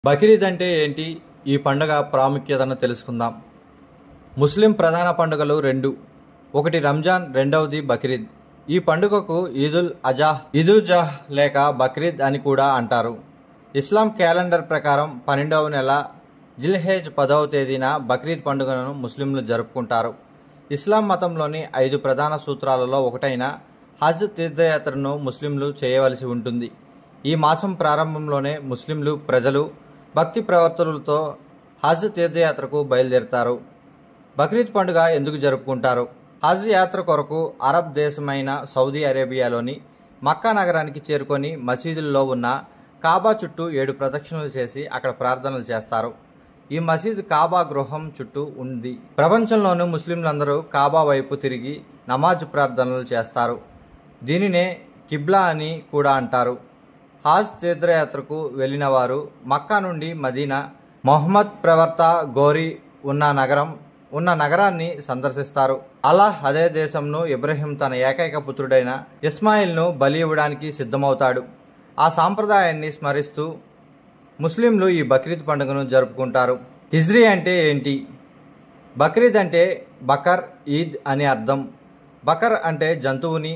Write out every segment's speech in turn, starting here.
బక్రీద్ అంటే ఏంటి? ఈ పండుగ ప్రాముఖ్యతను తెలుసుకుందాం. ముస్లిం ప్రధాన పండుగలు రెండు. ఒకటి రంజాన్, రెండవది బక్రీద్. ఈ పండుగకు ఈదుల్ జహ్ లేక బక్రీద్ అని కూడా అంటారు. ఇస్లాం క్యాలెండర్ ప్రకారం 12వ నెల జిల్హజ్ 10వ తేదీన బక్రీద్ పండుగను ముస్లింలు జరుపుకుంటారు. ఇస్లాం మతంలోని 5 ప్రధాన సూత్రాలలో ఒకటైన హజ్ తీర్థయాత్రను ముస్లింలు చేయవలసి ఉంటుంది. ఈ మాసం ప్రారంభంలోనే ముస్లింలు ప్రజలు భక్తి ప్రవర్తనలతో హజ్ తీర్థయాత్రకు బయలుదేరుతారు. బక్రీద్ పండుగ ఎందుకు జరుపుకుంటారు? హజ్ యాత్ర కొరకు అరబ్ దేశమైన సౌదీ అరేబియాలోని మక్కా నగరానికి చేరుకొని మసీదుల్లో ఉన్న కాబా చుట్టూ 7 ప్రదక్షిణలు చేసి అక్కడ ప్రార్థనలు చేస్తారు. ఈ మసీదు కాబా గృహం చుట్టూ ఉంది. ప్రపంచంలోని ముస్లింలందరూ కాబా వైపు తిరిగి నమాజ్ ప్రార్థనలు చేస్తారు. దీనినే కిబ్లా అని కూడా అంటారు. హజ్ తీర్థయాత్రకు వెళ్లిన వారు మక్కా నుండి మదీనా, మొహమ్మద్ ప్రవక్త గోరి ఉన్న నగరాన్ని సందర్శిస్తారు. అల్లాహ్ అదే దేశంను ఇబ్రహీం తన ఏకైక పుత్రుడైన ఇస్మాయిల్ను బలి ఇవ్వడానికి సిద్ధమవుతాడు. ఆ సాంప్రదాయాన్ని స్మరిస్తూ ముస్లింలు ఈ బక్రీద్ పండుగను జరుపుకుంటారు. హిజ్రీ అంటే ఏంటి? బక్రీద్ అంటే బకర్, ఈద్ అని అర్థం. బకర్ అంటే జంతువుని,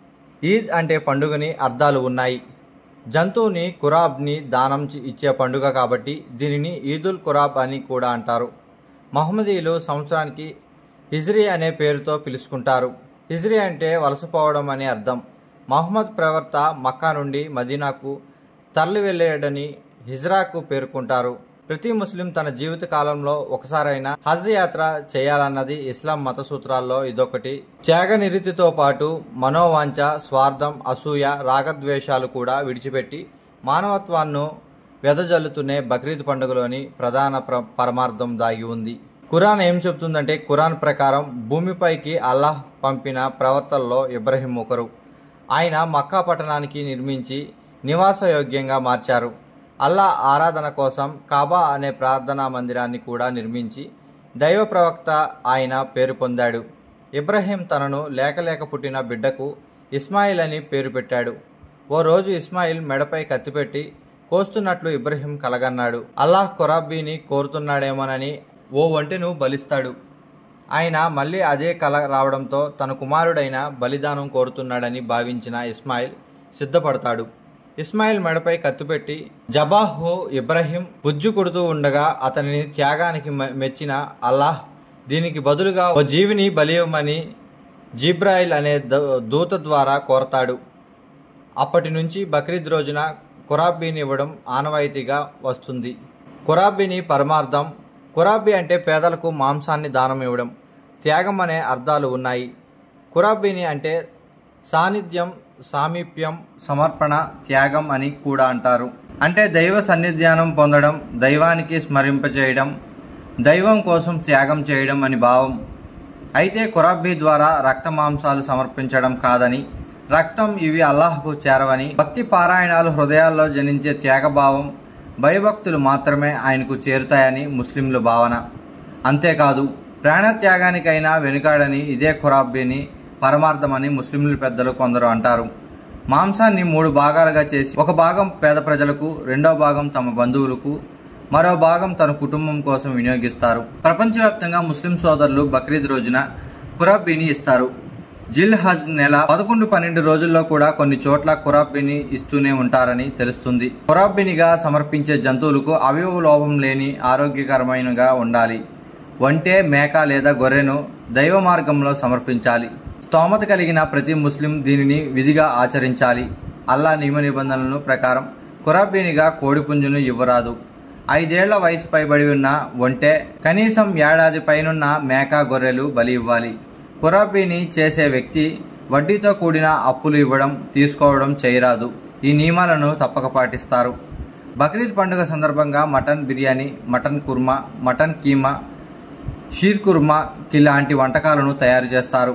ఈద్ అంటే పండుగని అర్థాలు ఉన్నాయి. జంతువుని కురాబ్ని దానం ఇచ్చే పండుగ కాబట్టి దీనిని ఈదుల్ కురాబ్ అని కూడా అంటారు. మహమ్మదీయులు సంవత్సరానికి హిజ్రీ అనే పేరుతో పిలుచుకుంటారు. హిజ్రీ అంటే వలసపోవడం అని అర్థం. మహమ్మద్ ప్రవక్త మక్కా నుండి మదీనాకు తరలి వెళ్ళాడని హిజ్రాకు పేర్కొంటారు. ప్రతి ముస్లిం తన జీవిత కాలంలో ఒకసారైనా హజ్ యాత్ర చేయాలన్నది ఇస్లాం మత సూత్రాల్లో ఇదొకటి. త్యాగనిరతితో పాటు మనోవాంఛ, స్వార్థం, అసూయ, రాగద్వేషాలు కూడా విడిచిపెట్టి మానవత్వాన్ని వెదజల్లుతూనే బక్రీద్ పండుగలోని ప్రధాన పరమార్థం దాగి ఉంది. ఖురాన్ ఏం చెబుతుందంటే, ఖురాన్ ప్రకారం భూమిపైకి అల్లాహ్ పంపిన ప్రవక్తల్లో ఇబ్రహీం ఒకరు. ఆయన మక్కా పట్టణానికి నిర్మించి నివాసయోగ్యంగా మార్చారు. అల్లా ఆరాధన కోసం కాబా అనే ప్రార్థనా మందిరాన్ని కూడా నిర్మించి దైవ ప్రవక్త ఆయన పేరు పొందాడు. ఇబ్రహీం తనను లేక పుట్టిన బిడ్డకు ఇస్మాయిల్ అని పేరు పెట్టాడు. ఓ రోజు ఇస్మాయిల్ మెడపై కత్తిపెట్టి కోస్తున్నట్లు ఇబ్రహీం కలగన్నాడు. అల్లాహ్ ఖురాబీని కోరుతున్నాడేమోనని ఓ ఒంటెను బలిస్తాడు. ఆయన మళ్ళీ అదే కల రావడంతో తన కుమారుడైన బలిదానం కోరుతున్నాడని భావించిన ఇస్మాయిల్ సిద్ధపడతాడు. ఇస్మాయిల్ మెడపై కత్తిపెట్టి జబాహు ఇబ్రహీం బుజ్జు కొడుతూ ఉండగా అతనిని త్యాగానికి మెచ్చిన అల్లాహ్ దీనికి బదులుగా ఓ జీవిని బలివ్వమని జిబ్రాయిల్ అనే దూత ద్వారా కోరతాడు. అప్పటి నుంచి బక్రీద్ రోజున ఖురాబీని ఇవ్వడం ఆనవాయితీగా వస్తుంది. ఖురాబీని పరమార్థం. ఖురాబీ అంటే పేదలకు మాంసాన్ని దానం ఇవ్వడం, త్యాగం అనే అర్థాలు ఉన్నాయి. ఖురాబీని అంటే సాన్నిధ్యం, సామీప్యం, సమర్పణ, త్యాగం అని కూడా అంటారు. అంటే దైవ సన్నిధానం పొందడం, దైవానికి స్మరింపచేయడం, దైవం కోసం త్యాగం చేయడం అని భావం. అయితే ఖురాబీ ద్వారా రక్త మాంసాలు సమర్పించడం కాదని, రక్తం ఇవి అల్లాహ్కు చేరవని, భక్తి పారాయణాలు హృదయాల్లో జనించే త్యాగభావం, భయభక్తులు మాత్రమే ఆయనకు చేరుతాయని ముస్లింల భావన. అంతేకాదు ప్రాణత్యాగానికైనా వెనుకాడని ఇదే ఖురాబీని పరమార్థమని ముస్లింల పెద్దలు కొందరు అంటారు. మాంసాన్ని 3 భాగాలుగా చేసి ఒక భాగం పేద ప్రజలకు, రెండో భాగం తమ బంధువులకు, మరో భాగం తన కుటుంబం కోసం వినియోగిస్తారు. ప్రపంచవ్యాప్తంగా ముస్లిం సోదరులు బక్రీద్ రోజున ఖురాబీని ఇస్తారు. జిల్ హజ్ నెల 11-12 రోజుల్లో కూడా కొన్ని చోట్ల ఖురాబీని ఇస్తూనే ఉంటారని తెలుస్తుంది. ఖురాబీనిగా సమర్పించే జంతువులకు అవయవ లోపం లేని ఆరోగ్యకరమైనగా ఉండాలి. ఒంటె, మేక లేదా గొర్రెను దైవ మార్గంలో సమర్పించాలి. స్తోమత కలిగిన ప్రతి ముస్లిం దీనిని విధిగా ఆచరించాలి. అల్లా నియమ నిబంధనల ప్రకారం ఖురాబీనిగా కోడిపుంజును ఇవ్వరాదు. 5 ఏళ్ల వయసు పైబడి ఉన్న ఒంటె, కనీసం ఏడాది పైనున్న మేక, గొర్రెలు బలి ఇవ్వాలి. ఖురాబీని చేసే వ్యక్తి వడ్డీతో కూడిన అప్పులు ఇవ్వడం, తీసుకోవడం చేయరాదు. ఈ నియమాలను తప్పక పాటిస్తారు. బక్రీద్ పండుగ సందర్భంగా mutton biryani, mutton kurma, mutton keema, sheer kurma లాంటి వంటకాలను తయారు చేస్తారు.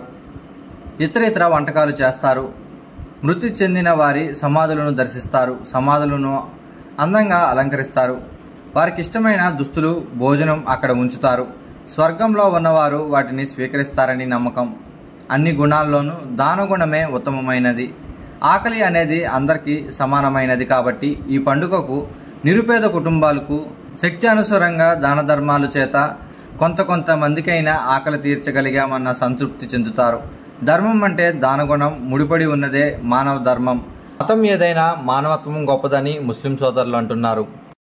ఇతర వంటకాలు చేస్తారు. మృతి చెందిన వారి సమాధులను దర్శిస్తారు. సమాధులను అందంగా అలంకరిస్తారు. వారికి ఇష్టమైన దుస్తులు, భోజనం అక్కడ ఉంచుతారు. స్వర్గంలో ఉన్నవారు వాటిని స్వీకరిస్తారని నమ్మకం. అన్ని గుణాల్లోనూ దానగుణమే ఉత్తమమైనది. ఆకలి అనేది అందరికీ సమానమైనది కాబట్టి ఈ పండుగకు నిరుపేద కుటుంబాలకు శక్తి అనుసారంగా దాన ధర్మాలు చేత కొంతమందికైనా ఆకలి తీర్చగలిగామన్న సంతృప్తి చెందుతారు. ధర్మం అంటే దానగుణం ముడిపడి ఉన్నదే మానవ ధర్మం. మతం ఏదైనా మానవత్వం గొప్పదని ముస్లిం సోదరులు అంటున్నారు.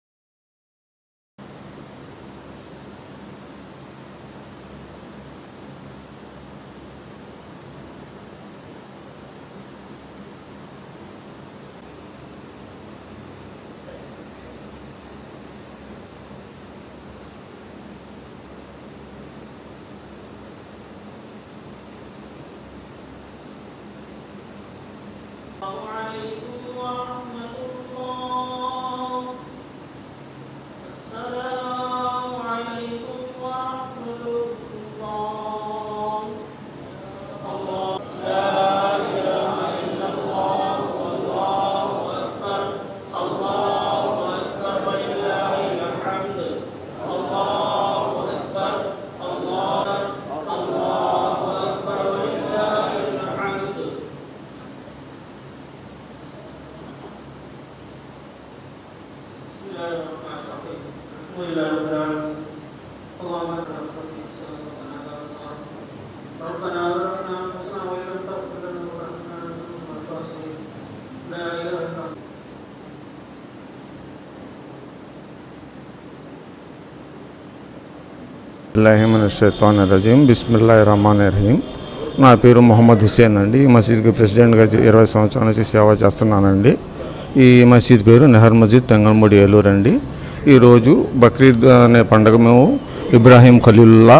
బిస్మిల్లాహిర్రహమానిర్రహీం. బిస్మిల్లాహిర్రహమానిర్రహీం. నా పేరు మొహమ్మద్ హుసేన్ అండి. ఈ మసీద్కి ప్రెసిడెంట్గా 20 సంవత్సరాల నుంచి సేవ చేస్తున్నానండి. ఈ మసీద్ పేరు నెహర్ మస్జిద్ తెంగల్మూడి ఏలూరు అండి. ఈరోజు బక్రీద్ అనే పండుగ మేము ఇబ్రాహీం ఖలీలుల్లా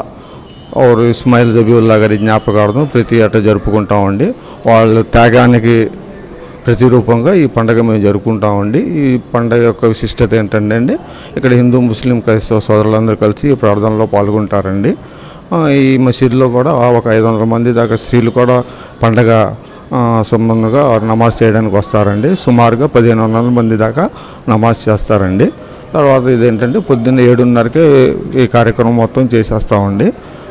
और ఇస్మాయిల్ జబీవుల్లా గారి జ్ఞాపకార్థం ప్రతి ఏటా జరుపుకుంటామండి. వాళ్ళ త్యాగానికి ప్రతిరూపంగా ఈ పండుగ మేము జరుపుకుంటామండి. ఈ పండుగ యొక్క విశిష్టత ఏంటంటే అండి, ఇక్కడ హిందూ ముస్లిం క్రైస్తవ సోదరులందరూ కలిసి ఈ ప్రార్థనలో పాల్గొంటారండి. ఈ మసీదులో కూడా ఒక 500 మంది దాకా స్త్రీలు కూడా పండగ సంబంధంగా నమాజ్ చేయడానికి వస్తారండి. సుమారుగా 1500 మంది దాకా నమాజ్ చేస్తారండి. తర్వాత ఇదేంటంటే పొద్దున్న 7:30కే ఈ కార్యక్రమం మొత్తం చేసేస్తామండి.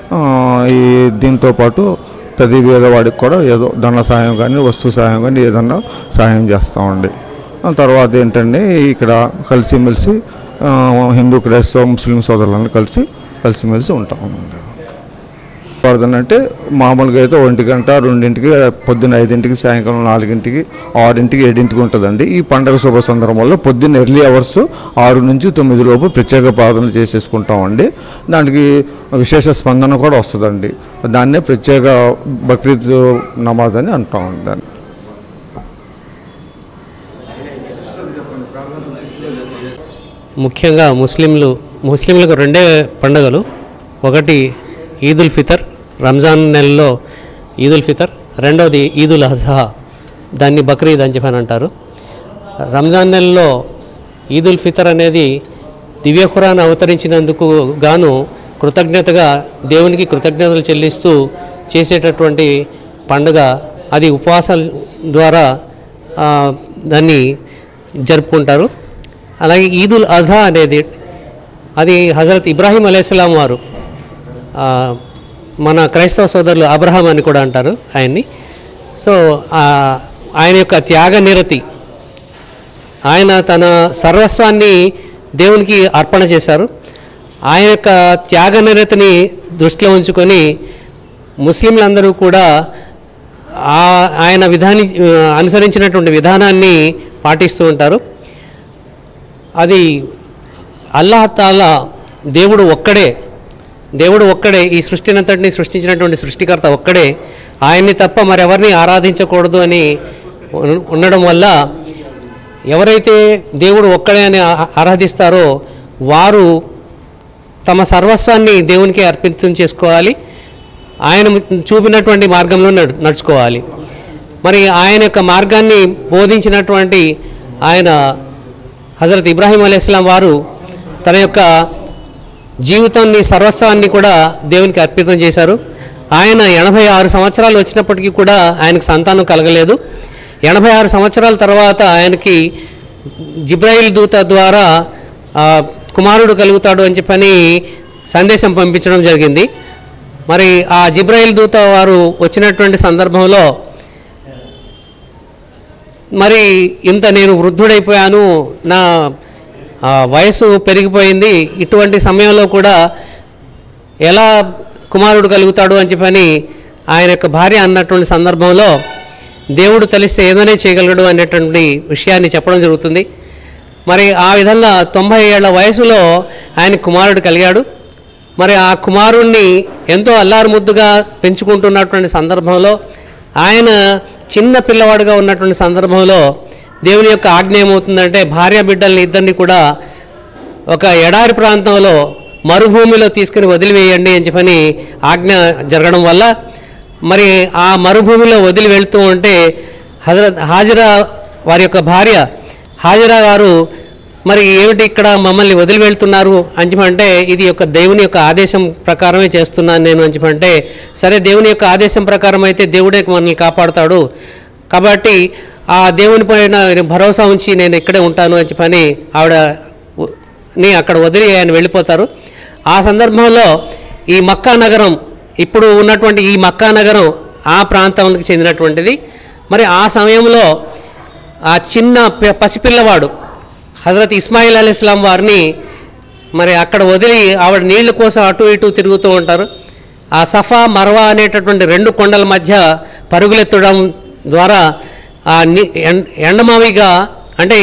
ఈ దీంతోపాటు ప్రతి పేదవాడికి కూడా ఏదో ధన సాయం కానీ వస్తు సాయం కానీ ఏదన్నా సాయం చేస్తామండి. తర్వాత ఏంటంటే ఇక్కడ కలిసిమెలిసి హిందూ క్రైస్తవ ముస్లిం సోదరులను కలిసిమెలిసి ఉంటామండి. ప్రార్థన అంటే మామూలుగా అయితే 1 గంట 2ంటికి, పొద్దున్న 5ంటికి, సాయంకాలం 4ంటికి, 6ంటికి, 7ంటికి ఉంటుందండి. ఈ పండుగ శుభ సందర్భంలో పొద్దున్న ఎర్లీ అవర్స్ 6 నుంచి 9 లోపు ప్రత్యేక ప్రార్థనలు చేసేసుకుంటామండి. దానికి విశేష స్పందన కూడా వస్తుందండి. దాన్నే ప్రత్యేక బక్రీద్ నమాజ్ అని అంటామండి. దాన్ని ముఖ్యంగా ముస్లింలకు 2 పండుగలు. ఒకటి ఈదుల్ ఫితర్, రంజాన్ నెలలో ఈదుల్ ఫితర్. రెండవది ఈదుల్ అజ్హా, దాన్ని బక్రీద్ అని చెప్పని అంటారు. రంజాన్ నెలలో ఈదుల్ ఫితర్ అనేది దివ్య ఖురాన్ అవతరించినందుకు గాను కృతజ్ఞతగా దేవునికి కృతజ్ఞతలు చెల్లిస్తూ చేసేటటువంటి పండుగ. అది ఉపవాసాల ద్వారా దాన్ని జరుపుకుంటారు. అలాగే ఈదుల్ అజ్హా అనేది అది హజరత్ ఇబ్రాహీం అలైహిస్సలాం వారు, మన క్రైస్తవ సోదరులు అబ్రహాం అని కూడా అంటారు ఆయన్ని. సో ఆయన యొక్క త్యాగ నిరతి, ఆయన తన సర్వస్వాన్ని దేవునికి అర్పణ చేశారు. ఆయన యొక్క త్యాగ నిరతిని దృష్టిలో ఉంచుకొని ముస్లింలందరూ కూడా ఆయన అనుసరించినటువంటి విధానాన్ని పాటిస్తూ ఉంటారు. అది అల్లాహ్ తాలా దేవుడు ఒక్కడే ఈ సృష్టినంతటిని సృష్టించినటువంటి సృష్టికర్త ఒక్కడే, ఆయన్ని తప్ప మరెవరిని ఆరాధించకూడదు అని ఉండడం వల్ల ఎవరైతే దేవుడు ఒక్కడే అని ఆరాధిస్తారో వారు తమ సర్వస్వాన్ని దేవునికి అర్పితం చేసుకోవాలి. ఆయన చూపినటువంటి మార్గంలో నడుచుకోవాలి. మరి ఆయన యొక్క మార్గాన్ని బోధించినటువంటి ఆయన హజరత్ ఇబ్రాహీం అలైహిస్సలాం వారు తన యొక్క జీవితాన్ని సర్వస్వాన్ని కూడా దేవునికి అర్పితం చేశారు. ఆయన 86 సంవత్సరాలు వచ్చినప్పటికీ కూడా ఆయనకు సంతానం కలగలేదు. 86 సంవత్సరాల తర్వాత ఆయనకి జిబ్రాయిల్ దూత ద్వారా కుమారుడు కలుగుతాడు అని చెప్పని సందేశం పంపించడం జరిగింది. మరి ఆ జిబ్రాయిల్ దూత వారు వచ్చినటువంటి సందర్భంలో మరి ఇంత నేను వృద్ధుడైపోయాను, నా వయసు పెరిగిపోయింది, ఇటువంటి సమయంలో కూడా ఎలా కుమారుడు కలుగుతాడు అని చెప్పని ఆయన యొక్క భార్య అన్నటువంటి సందర్భంలో దేవుడు తెలిస్తే ఏదైనా చేయగలడు అనేటువంటి విషయాన్ని చెప్పడం జరుగుతుంది. మరి ఆ విధంగా 90 ఏళ్ల వయసులో ఆయన కుమారుడు కలిగాడు. మరి ఆ కుమారుణ్ణి ఎంతో అల్లారుముద్దుగా పెంచుకుంటున్నటువంటి సందర్భంలో, ఆయన చిన్న పిల్లవాడుగా ఉన్నటువంటి సందర్భంలో దేవుని యొక్క ఆజ్ఞ ఏమవుతుందంటే భార్య బిడ్డల్ని ఇద్దరిని కూడా ఒక ఎడారి ప్రాంతంలో మరుభూమిలో తీసుకుని వదిలివేయండి అని చెప్పని ఆజ్ఞ జరగడం వల్ల మరి ఆ మరుభూమిలో వదిలి వెళ్తూ ఉంటే హాజరా వారి యొక్క భార్య హాజరా గారు మరి ఏమిటి ఇక్కడ మమ్మల్ని వదిలి వెళ్తున్నారు అని చెప్పంటే ఇది యొక్క దేవుని యొక్క ఆదేశం ప్రకారమే చేస్తున్నాను నేను అని చెప్పంటే, సరే దేవుని యొక్క ఆదేశం ప్రకారం అయితే దేవుడే మనల్ని కాపాడుతాడు కాబట్టి ఆ దేవుని పైన భరోసా ఉంచి నేను ఇక్కడే ఉంటాను అని చెప్పని ఆవిడని అక్కడ వదిలి ఆయన వెళ్ళిపోతారు. ఆ సందర్భంలో ఈ మక్కా నగరం, ఇప్పుడు ఉన్నటువంటి ఈ మక్కా నగరం ఆ ప్రాంతానికి చెందినటువంటిది. మరి ఆ సమయంలో ఆ చిన్న పసిపిల్లవాడు హజరత్ ఇస్మాయిల్ అలైహిస్సలాం వారిని మరి అక్కడ వదిలి ఆవిడ నీళ్ళ కోసం అటు ఇటు తిరుగుతూ ఉంటారు. ఆ సఫా మర్వా అనేటటువంటి 2 కొండల మధ్య పరుగులెత్తడం ద్వారా ఆ ఎండమావిగా, అంటే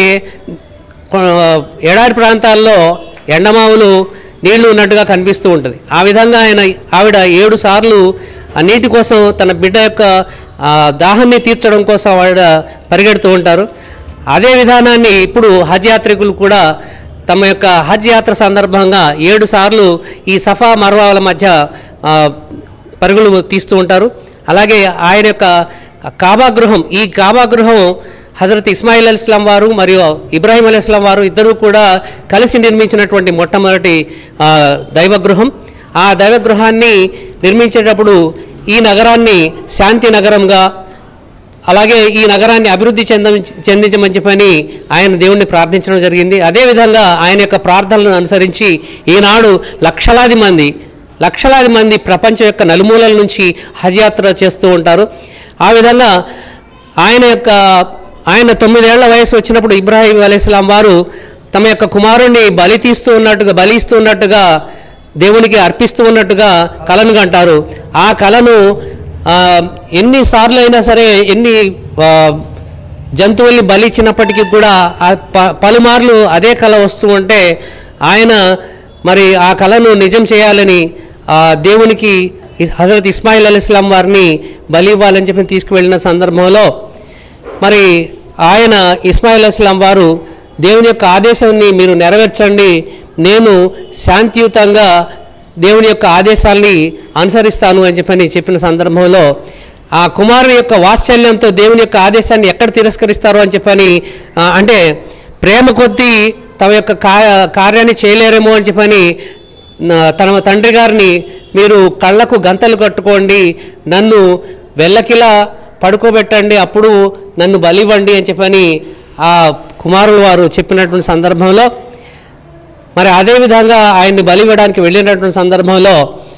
ఎడారి ప్రాంతాల్లో ఎండమావులు నీళ్లు ఉన్నట్టుగా కనిపిస్తూ ఉంటుంది. ఆ విధంగా ఆవిడ 7 సార్లు ఆ నీటి కోసం తన బిడ్డ యొక్క దాహాన్ని తీర్చడం కోసం ఆవిడ పరిగెడుతూ ఉంటారు. అదే విధానాన్ని ఇప్పుడు హజ్ యాత్రికులు కూడా తమ యొక్క హజ్ యాత్ర సందర్భంగా 7 సార్లు ఈ సఫా మర్వాల మధ్య పరుగులు తీస్తూ ఉంటారు. అలాగే ఆయన యొక్క కాబాగృహం, ఈ కాబాగృహం హజరత్ ఇస్మాయిల్ అలైహిస్సలాం వారు మరియు ఇబ్రాహీం అలైహిస్సలాం వారు ఇద్దరూ కూడా కలిసి నిర్మించినటువంటి మొట్టమొదటి దైవగృహం. ఆ దైవగృహాన్ని నిర్మించేటప్పుడు ఈ నగరాన్ని శాంతి నగరంగా, అలాగే ఈ నగరాన్ని అభివృద్ధి చెందించమని చెప్పని ఆయన దేవుణ్ణి ప్రార్థించడం జరిగింది. అదేవిధంగా ఆయన యొక్క ప్రార్థనలను అనుసరించి ఈనాడు లక్షలాది మంది ప్రపంచం యొక్క నలుమూలల నుంచి హజ్ యాత్ర చేస్తూ ఉంటారు. ఆ విధంగా ఆయన 9 ఏళ్ల వయసు వచ్చినప్పుడు ఇబ్రాహీం అలైహిస్సలాం వారు తమ యొక్క కుమారుణ్ణి బలిస్తూ ఉన్నట్టుగా దేవునికి అర్పిస్తూ ఉన్నట్టుగా కలను కంటారు. ఆ కలను ఎన్నిసార్లు అయినా సరే, ఎన్ని జంతువుల్ని బలిచ్చినప్పటికీ కూడా పలుమార్లు అదే కళ వస్తూ ఉంటే ఆయన మరి ఆ కళను నిజం చేయాలని దేవునికి హజరత్ ఇస్మాయిల్ అలైహిస్సలాం వారిని బలి ఇవ్వాలని చెప్పి తీసుకువెళ్ళిన సందర్భంలో మరి ఆయన ఇస్మాయిల్ అలైహిస్సలాం వారు దేవుని యొక్క ఆదేశాన్ని మీరు నెరవేర్చండి, నేను శాంతియుతంగా దేవుని యొక్క ఆదేశాల్ని అనుసరిస్తాను అని చెప్పిన సందర్భంలో ఆ కుమారుని యొక్క వాత్సల్యంతో దేవుని యొక్క ఆదేశాన్ని ఎక్కడ తిరస్కరిస్తారో అని చెప్పని, అంటే ప్రేమ కొద్దీ తమ యొక్క కార్యాన్ని చేయలేరేమో అని చెప్పని తన తండ్రి గారిని మీరు కళ్ళకు గంతలు కట్టుకోండి, నన్ను వెళ్ళకిలా పడుకోబెట్టండి, అప్పుడు నన్ను బలివ్వండి అని చెప్పని ఆ కుమారుడు వారు చెప్పినటువంటి సందర్భంలో మరి అదేవిధంగా ఆయన్ని బలివ్వడానికి వెళ్ళినటువంటి సందర్భంలో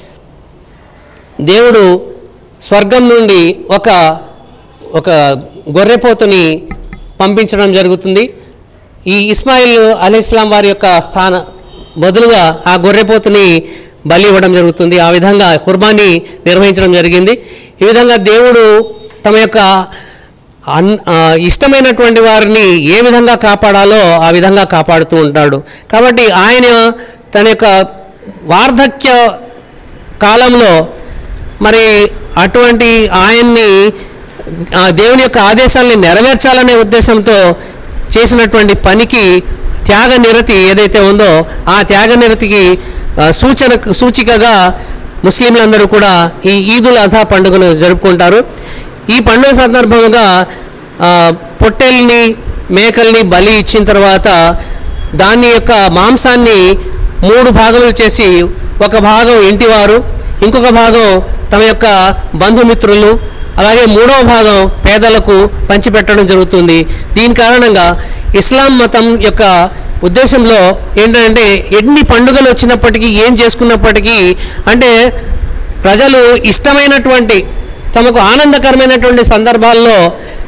దేవుడు స్వర్గం నుండి ఒక గొర్రెపోతుని పంపించడం జరుగుతుంది. ఈ ఇస్మాయిల్ అలైహిస్సలాం వారి యొక్క బదులుగా ఆ గొర్రెపోతుని బలి ఇవ్వడం జరుగుతుంది. ఆ విధంగా కుర్బానీ నిర్వహించడం జరిగింది. ఈ విధంగా దేవుడు తమ యొక్క ఇష్టమైనటువంటి వారిని ఏ విధంగా కాపాడాలో ఆ విధంగా కాపాడుతూ ఉంటాడు. కాబట్టి ఆయన తన యొక్క వార్ధక్య కాలంలో మరి అటువంటి ఆయన్ని దేవుని యొక్క ఆదేశాలని నెరవేర్చాలనే ఉద్దేశంతో చేసినటువంటి పనికి త్యాగనిరతి ఏదైతే ఉందో ఆ త్యాగనిరతికి సూచికగా ముస్లింలందరూ కూడా ఈ ఈదుల్ అజా పండుగను జరుపుకుంటారు. ఈ పండుగ సందర్భంగా పొట్టేల్ని మేకల్ని బలి ఇచ్చిన తర్వాత దాని యొక్క మాంసాన్ని 3 భాగములు చేసి ఒక భాగం ఇంటివారు, ఇంకొక భాగం తమ యొక్క బంధుమిత్రులు, అలాగే 3వ భాగం పేదలకు పంచిపెట్టడం జరుగుతుంది. దీని కారణంగా ఇస్లాం మతం యొక్క ఉద్దేశంలో ఏంటంటే ఎన్ని పండుగలు వచ్చినప్పటికీ ఏం చేసుకున్నప్పటికీ అంటే ప్రజలు ఇష్టమైనటువంటి తమకు ఆనందకరమైనటువంటి సందర్భాల్లో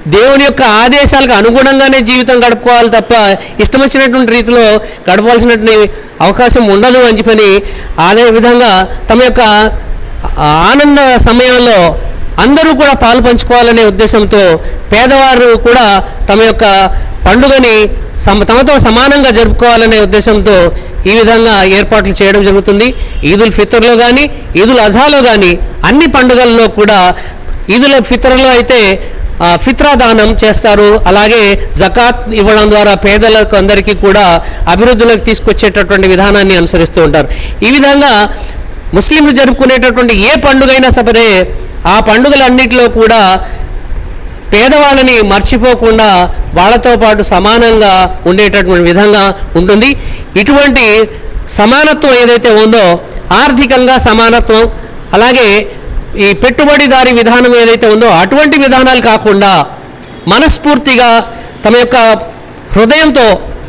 దేవుని యొక్క ఆదేశాలకు అనుగుణంగానే జీవితం గడుపుకోవాలి తప్ప ఇష్టం వచ్చినటువంటి రీతిలో గడపవలసినటువంటి అవకాశం ఉండదు అని చెప్పని అదే విధంగా తమ యొక్క ఆనంద సమయంలో అందరూ కూడా పాలు పంచుకోవాలనే ఉద్దేశంతో పేదవారు కూడా తమ యొక్క పండుగని తమతో సమానంగా జరుపుకోవాలనే ఉద్దేశంతో ఈ విధంగా ఏర్పాట్లు చేయడం జరుగుతుంది. ఈదుల్ ఫితర్లో కానీ ఈదుల్ అజాలో కానీ అన్ని పండుగల్లో కూడా ఈదుల్ ఫితర్లో అయితే ఫిత్రా దానం చేస్తారు. అలాగే జకాత్ ఇవ్వడం ద్వారా పేదలకు అందరికీ కూడా అభివృద్ధిలోకి తీసుకొచ్చేటటువంటి విధానాన్ని అనుసరిస్తూ ఉంటారు. ఈ విధంగా ముస్లింలు జరుపుకునేటటువంటి ఏ పండుగ అయినా సరే ఆ పండుగలన్నిటిలో కూడా పేదవాళ్ళని మర్చిపోకుండా వాళ్ళతో పాటు సమానంగా ఉండేటటువంటి విధంగా ఉంటుంది. ఇటువంటి సమానత్వం ఏదైతే ఉందో ఆర్థికంగా సమానత్వం, అలాగే ఈ పెట్టుబడిదారీ విధానం ఏదైతే ఉందో అటువంటి విధానాలు కాకుండా మనస్ఫూర్తిగా తమ యొక్క హృదయంతో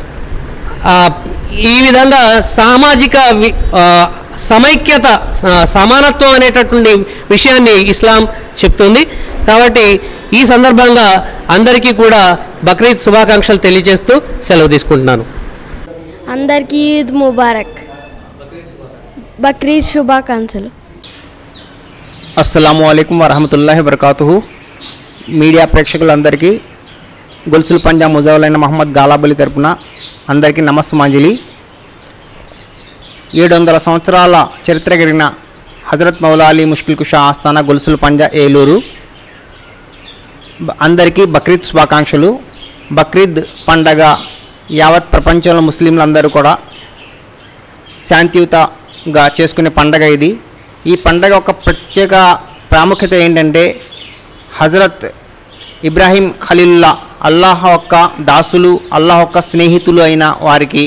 ఈ విధంగా సామాజిక సమైక్యత సమానత్వం అనేటటువంటి విషయాన్ని ఇస్లాం చెప్తుంది. కాబట్టి ఈ సందర్భంగా అందరికీ కూడా బక్రీద్ శుభాకాంక్షలు తెలియజేస్తూ సెలవు తీసుకుంటున్నాను. అందరికీ ఈద్ ముబారక్, బక్రీద్ శుభాకాంక్షలు. అస్సలాము అలైకుం వరహమతుల్లాహి వబరకాతుహు. మీడియా ప్రేక్షకులందరికీ గొలుసుల పంజా ముజావులైన మహమ్మద్ గాలాబలి తరపున అందరికీ నమస్సుమాంజలి. 700 సంవత్సరాల చరిత్ర కలిగిన హజరత్ మౌలా అలీ ముష్కిల్ కుషా ఆస్థాన గొలుసుల పంజా ఏలూరు అందరికీ బక్రీద్ శుభాకాంక్షలు. బక్రీద్ పండగ యావత్ ప్రపంచంలో ముస్లింలందరూ కూడా శాంతియుతంగా చేసుకునే పండగ ఇది. ఈ పండగ ఒక ప్రత్యేక ప్రాముఖ్యత ఏంటంటే హజరత్ ఇబ్రాహీం ఖలీలుల్లా అల్లాహ్ యొక్క దాసులు, అల్లాహ్ యొక్క స్నేహితులు అయిన వారికి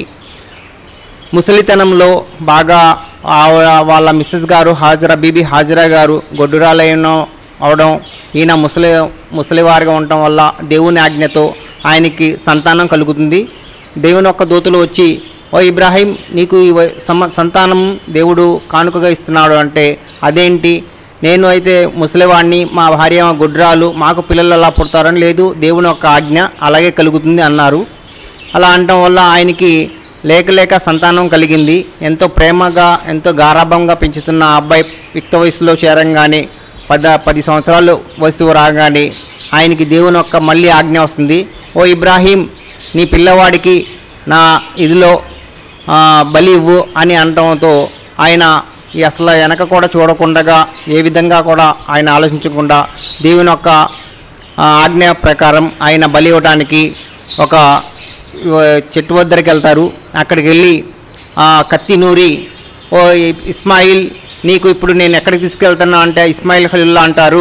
ముసలితనంలో బాగా వాళ్ళ మిస్సెస్ గారు హాజరా బీబీ హాజరా గారు గొడ్డురాలైన అవడం, ఈయన ముసలివారిగా ఉండటం వల్ల దేవుని ఆజ్ఞతో ఆయనకి సంతానం కలుగుతుంది. దేవుని యొక్క దూతలు వచ్చి, ఓ ఇబ్రాహీం నీకు సంతానం దేవుడు కానుకగా ఇస్తున్నాడు అంటే, అదేంటి నేను అయితే ముసలివాడిని, మా భార్య గుడ్రాలు, మాకు పిల్లలు అలా పుడతారని, లేదు దేవుని యొక్క ఆజ్ఞ అలాగే కలుగుతుంది అన్నారు. అలా అనటం వల్ల ఆయనకి లేక సంతానం కలిగింది. ఎంతో ప్రేమగా ఎంతో గారాభంగా పెంచుతున్న అబ్బాయి యుక్త వయసులో చేరంగానే 10 సంవత్సరాలు వయసు రాగానే ఆయనకి దేవుని యొక్క మళ్ళీ ఆజ్ఞ వస్తుంది, ఓ ఇబ్రాహీం నీ పిల్లవాడికి నా ఇదిలో బలి ఇవ్వు అని అనటంతో ఆయన అసలు వెనక కూడా చూడకుండా, ఏ విధంగా కూడా ఆయన ఆలోచించకుండా దేవుని యొక్క ఆజ్ఞ ప్రకారం ఆయన బలి ఇవ్వడానికి ఒక చెట్టు వద్దరికి వెళ్తారు. అక్కడికి వెళ్ళి కత్తి నూరి, ఓ ఇస్మాయిల్ నీకు ఇప్పుడు నేను ఎక్కడికి తీసుకెళ్తున్నా అంటే ఇస్మాయిల్ ఖలీలుల్లా అంటారు,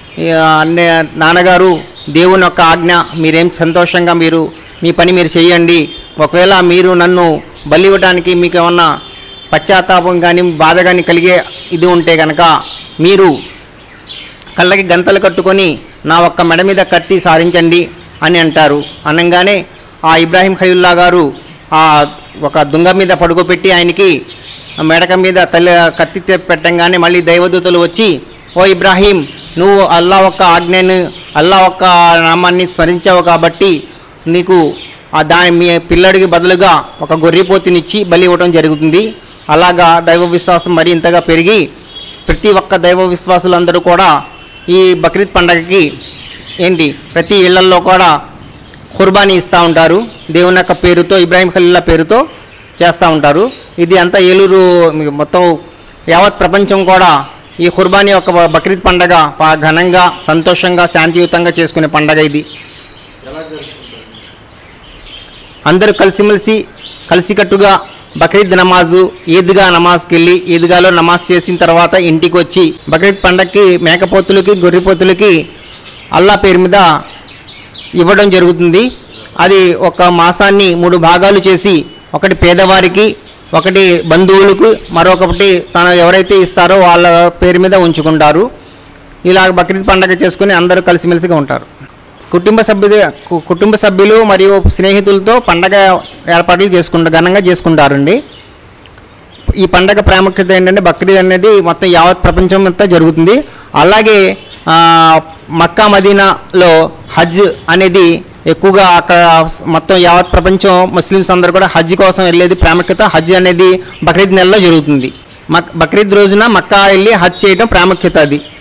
నాన్నగారు దేవుని యొక్క ఆజ్ఞ, మీరేం సంతోషంగా మీ పని మీరు చేయండి. ఒకవేళ మీరు నన్ను బలి ఇవ్వడానికి మీకు ఏమన్నా పశ్చాత్తాపం కానీ బాధ కానీ కలిగే ఇది ఉంటే కనుక మీరు కళ్ళకి గంతలు కట్టుకొని నా ఒక్క మెడ మీద కత్తి సారించండి అని అంటారు. అనగానే ఆ ఇబ్రాహీం ఖలీలుల్లా గారు ఒక దుంగ మీద పడుకోబెట్టి ఆయనకి మెడక మీద కత్తి పెట్టంగానే మళ్ళీ దైవదూతలు వచ్చి, ఓ ఇబ్రాహీం నువ్వు అల్లా ఒక్క ఆజ్ఞను, అల్లా ఒక్క నామాన్ని స్మరించావు కాబట్టి నీకు మీ పిల్లడికి బదులుగా ఒక గొర్రెపోతునిచ్చి బలి ఇవ్వడం జరుగుతుంది. అలాగా దైవ విశ్వాసం మరి ఇంతగా పెరిగి ప్రతి ఒక్క దైవ విశ్వాసులందరూ కూడా ఈ బక్రీద్ పండగకి ప్రతి ఇళ్లల్లో కూడా ఖుర్బానీ ఇస్తూ ఉంటారు. దేవుని యొక్క పేరుతో, ఇబ్రాహీం ఖలీలుల్లా పేరుతో చేస్తూ ఉంటారు. ఇది అంతా ఏలూరు మొత్తం యావత్ ప్రపంచం కూడా ఈ ఖుర్బానీ యొక్క బక్రీద్ పండగ ఘనంగా సంతోషంగా శాంతియుతంగా చేసుకునే పండగ ఇది. అందరూ కలిసికట్టుగా బక్రీద్ నమాజు ఈద్గా నమాజ్కి వెళ్ళి ఈద్గాలో నమాజ్ చేసిన తర్వాత ఇంటికి వచ్చి బక్రీద్ పండగకి మేకపోతులకి గొర్రెపోతులకి అల్లా పేరు మీద ఇవ్వడం జరుగుతుంది. అది ఒక మాసాన్ని 3 భాగాలు చేసి, ఒకటి పేదవారికి, ఒకటి బంధువులకు, మరొకటి తను ఎవరైతే ఇస్తారో వాళ్ళ పేరు మీద ఉంచుకుంటారు. ఇలా బక్రీద్ పండగ చేసుకుని అందరూ కలిసిమెలిసిగా ఉంటారు. కుటుంబ సభ్యులు మరియు స్నేహితులతో పండగ ఏర్పాట్లు ఘనంగా చేసుకుంటారండి. ఈ పండగ ప్రాముఖ్యత ఏంటంటే బక్రీద్ అనేది మొత్తం యావత్ ప్రపంచం అంతా జరుగుతుంది. అలాగే మక్కా మదీనాలో హజ్ అనేది ఎక్కువగా అక్కడ మొత్తం యావత్ ప్రపంచం ముస్లిమ్స్ అందరూ కూడా హజ్ కోసం వెళ్ళేది ప్రాముఖ్యత. హజ్ అనేది బక్రీద్ నెలలో జరుగుతుంది. బక్రీద్ రోజున మక్కా వెళ్ళి హజ్ చేయడం ప్రాముఖ్యత అది.